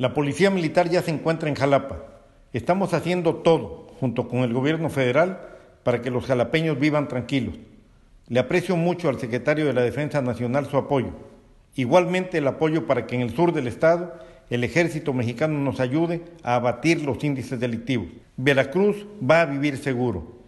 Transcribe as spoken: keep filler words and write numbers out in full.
La Policía Militar ya se encuentra en Jalapa. Estamos haciendo todo, junto con el gobierno federal, para que los jalapeños vivan tranquilos. Le aprecio mucho al secretario de la Defensa Nacional su apoyo. Igualmente el apoyo para que en el sur del estado el ejército mexicano nos ayude a abatir los índices delictivos. Veracruz va a vivir seguro.